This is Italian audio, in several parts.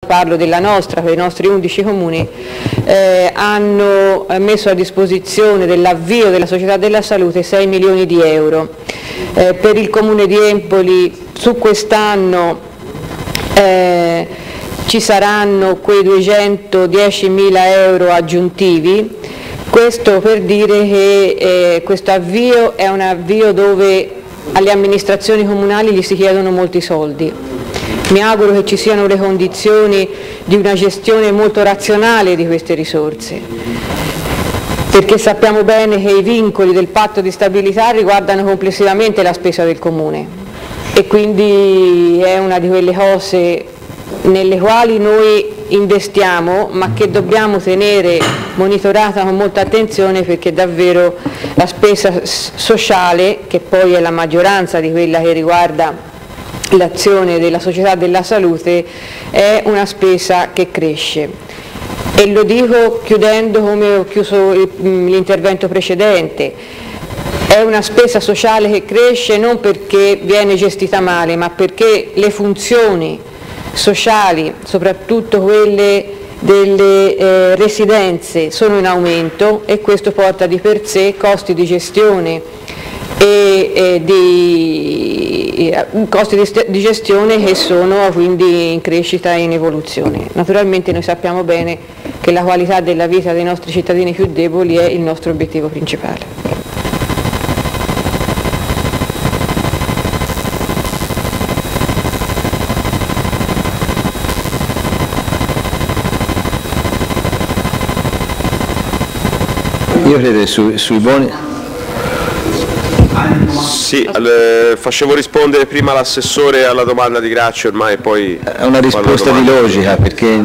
parlo della nostra, per i nostri 11 comuni, hanno messo a disposizione dell'avvio della Società della Salute 6 milioni di euro. Per il Comune di Empoli su quest'anno ci saranno quei 210.000 euro aggiuntivi. Questo per dire che questo avvio è un avvio dove alle amministrazioni comunali gli si chiedono molti soldi. Mi auguro che ci siano le condizioni di una gestione molto razionale di queste risorse, perché sappiamo bene che i vincoli del patto di stabilità riguardano complessivamente la spesa del Comune e quindi è una di quelle cose nelle quali noi investiamo ma che dobbiamo tenere monitorata con molta attenzione, perché davvero la spesa sociale, che poi è la maggioranza di quella che riguarda l'azione della Società della Salute, è una spesa che cresce. E lo dico chiudendo come ho chiuso l'intervento precedente: è una spesa sociale che cresce non perché viene gestita male, ma perché le funzioni sociali, soprattutto quelle delle residenze, sono in aumento e questo porta di per sé costi di gestione costi di gestione che sono quindi in crescita e in evoluzione. Naturalmente noi sappiamo bene che la qualità della vita dei nostri cittadini più deboli è il nostro obiettivo principale. Io credo sui buoni. Sì, facevo rispondere prima l'assessore alla domanda di Gracci, ormai poi... È una risposta di logica, perché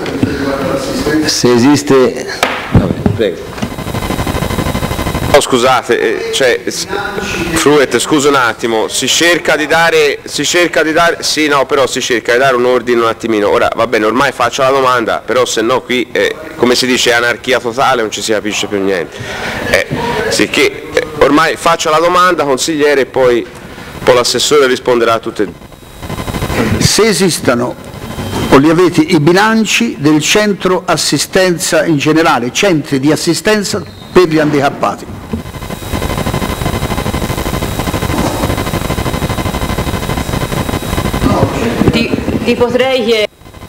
se esiste... Vabbè, prego. Oh, scusate, Fruet, scusa un attimo, si cerca di dare, sì, no, però si cerca di dare un ordine un attimino. Ora, va bene, ormai faccio la domanda, però se no qui, come si dice, è anarchia totale, non ci si capisce più niente. Sicché, ormai faccio la domanda, consigliere, e poi l'assessore risponderà a tutte. Se esistono o li avete i bilanci del centro assistenza in generale, centri di assistenza per gli handicappati. Ti potrei chiedere.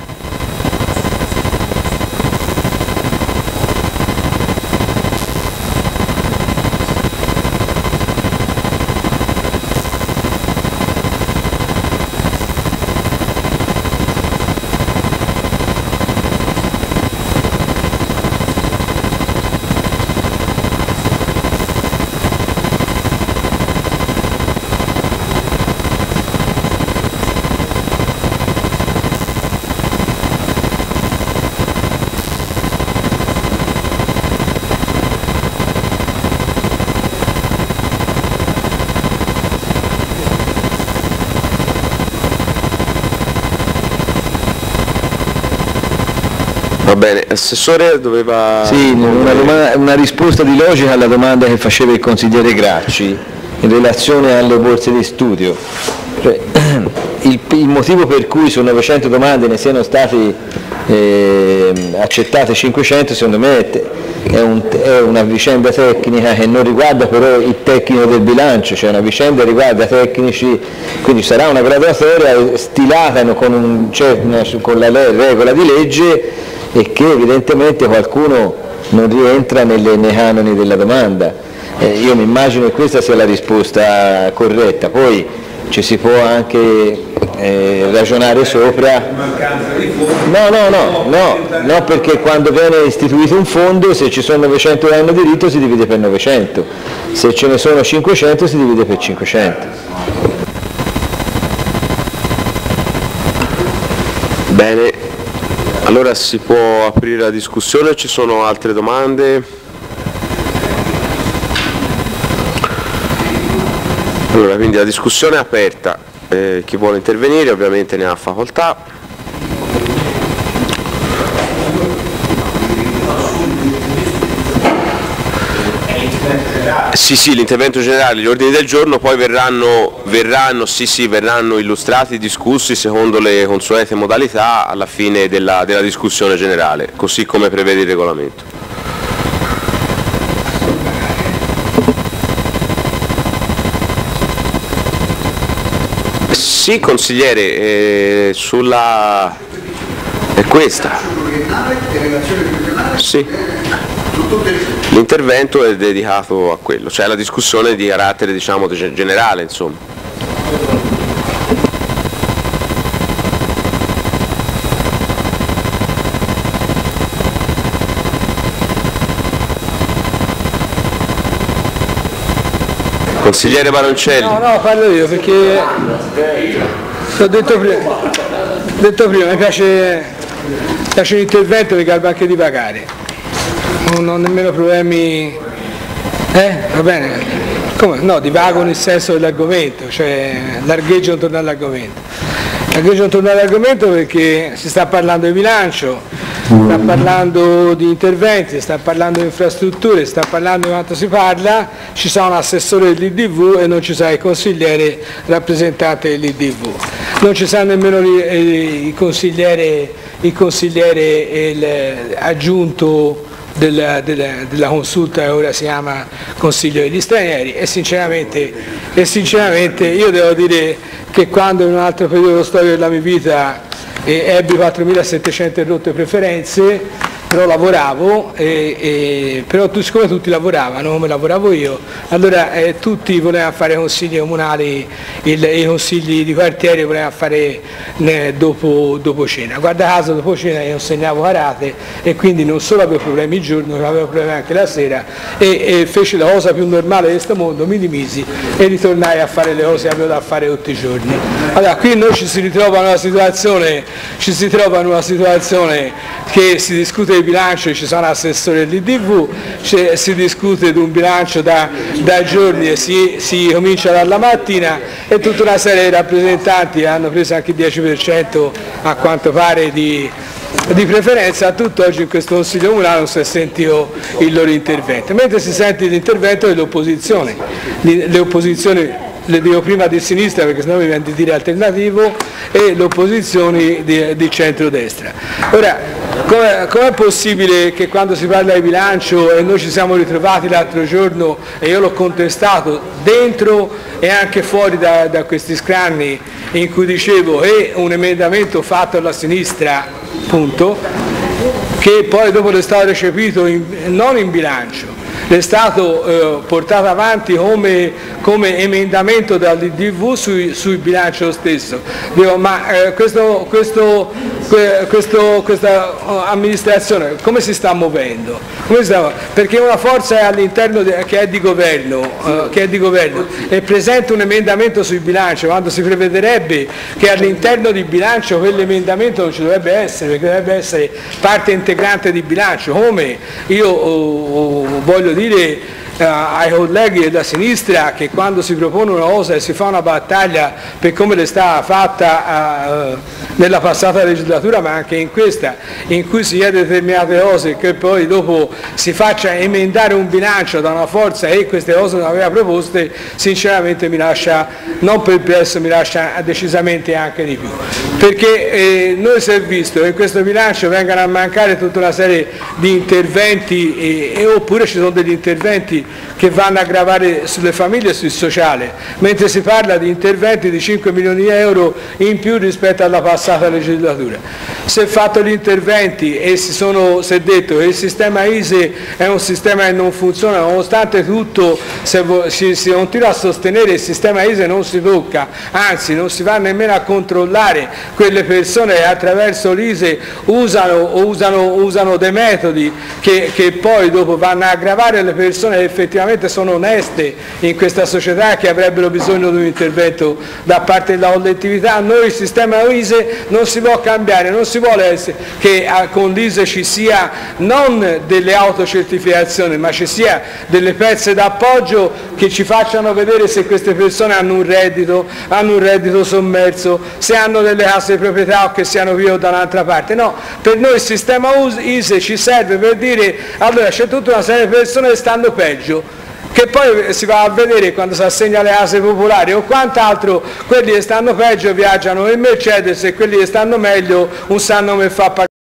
Va bene, assessore doveva... Sì, una risposta di logica alla domanda che faceva il consigliere Gracci in relazione alle borse di studio. Cioè, il motivo per cui su 900 domande ne siano stati accettate 500 secondo me è una vicenda tecnica che non riguarda però il tecnico del bilancio, cioè una vicenda riguarda tecnici, quindi sarà una graduatoria stilata con la regola di legge e che evidentemente qualcuno non rientra nei canoni della domanda. Io mi immagino che questa sia la risposta corretta, poi ci si può anche ragionare sopra. No, perché quando viene istituito un fondo, se ci sono 900 che hanno diritto si divide per 900, se ce ne sono 500 si divide per 500. Bene, allora si può aprire la discussione, ci sono altre domande? Allora, quindi la discussione è aperta, chi vuole intervenire ovviamente ne ha facoltà. Sì, l'intervento generale, gli ordini del giorno poi verranno illustrati e discussi secondo le consuete modalità alla fine della discussione generale, così come prevede il regolamento. Sì, consigliere, è questa. Sì. L'intervento è dedicato a quello, cioè la discussione di carattere, diciamo, generale, insomma. Consigliere Baroncelli. No, parlo io perché l'ho detto prima, mi piace l'intervento, mi garba anche di pagare. Non ho nemmeno problemi, va bene, come? No, divago nel senso dell'argomento, cioè largheggio intorno all'argomento. Largheggio intorno all'argomento perché si sta parlando di bilancio, sta parlando di interventi, sta parlando di infrastrutture, sta parlando di quanto si parla, ci sarà un assessore dell'IDV e non ci sarà il consigliere rappresentante dell'IDV. Non ci sarà nemmeno il consigliere aggiunto della consulta che ora si chiama Consiglio degli Stranieri e sinceramente io devo dire che quando in un altro periodo storico della mia vita ebbi 4.700 rotte preferenze, però lavoravo, però siccome tutti lavoravano come lavoravo io, allora tutti volevano fare consigli comunali, i consigli di quartiere volevano fare dopo cena. Guarda caso dopo cena io insegnavo karate e quindi non solo avevo problemi il giorno, ma avevo problemi anche la sera e feci la cosa più normale di questo mondo, mi dimisi e ritornai a fare le cose che avevo da fare tutti i giorni. Allora qui noi ci si ritrova in una situazione che si discute di bilancio, ci sono assessori dell'IDV, si discute di un bilancio da giorni e si comincia dalla mattina e tutta una serie di rappresentanti hanno preso anche il 10% a quanto pare di preferenza. A tutt'oggi in questo Consiglio Comunale non si è sentito il loro intervento, mentre si sente l'intervento dell'opposizione. Le opposizioni le dico prima di sinistra perché sennò mi viene di dire alternativo, e le opposizioni di centrodestra. Ora, com'è possibile che quando si parla di bilancio e noi ci siamo ritrovati l'altro giorno e io l'ho contestato dentro e anche fuori da questi scranni in cui dicevo che un emendamento fatto alla sinistra, punto, che poi dopo è stato recepito non in bilancio, è stato portato avanti come emendamento dall'IDV sul bilancio stesso. Dico, ma questa amministrazione come si sta muovendo? Perché una forza è all'interno che è di governo e presenta un emendamento sul bilancio quando si prevederebbe che all'interno di bilancio quell'emendamento non ci dovrebbe essere, perché dovrebbe essere parte integrante di bilancio, come io voglio dire ai colleghi della sinistra che quando si propone una cosa e si fa una battaglia per come le stava fatta nella passata legislatura ma anche in questa, in cui si chiede determinate cose che poi dopo si faccia emendare un bilancio da una forza e queste cose non aveva proposte, sinceramente mi lascia non perplesso, mi lascia decisamente anche di più, perché noi si è visto che in questo bilancio vengano a mancare tutta una serie di interventi oppure ci sono degli interventi che vanno a gravare sulle famiglie e sul sociale, mentre si parla di interventi di 5 milioni di euro in più rispetto alla passata legislatura. Si è fatto gli interventi e si è detto che il sistema ISE è un sistema che non funziona, nonostante tutto si continua a sostenere che il sistema ISE non si tocca, anzi non si va nemmeno a controllare quelle persone che attraverso l'ISE usano dei metodi che poi dopo vanno a aggravare le persone che effettivamente sono oneste in questa società che avrebbero bisogno di un intervento da parte della collettività. Noi il sistema ISE non si può cambiare, non si vuole che con l'ISE ci sia non delle autocertificazioni ma ci sia delle pezze d'appoggio che ci facciano vedere se queste persone hanno un reddito sommerso, se hanno delle case di proprietà o che siano via da un'altra parte. No, per noi il sistema ISE ci serve per dire allora c'è tutta una serie di persone che stanno peggio che poi si va a vedere quando si assegna le case popolari o quant'altro, quelli che stanno peggio viaggiano in Mercedes e quelli che stanno meglio non sanno come fa a pagare.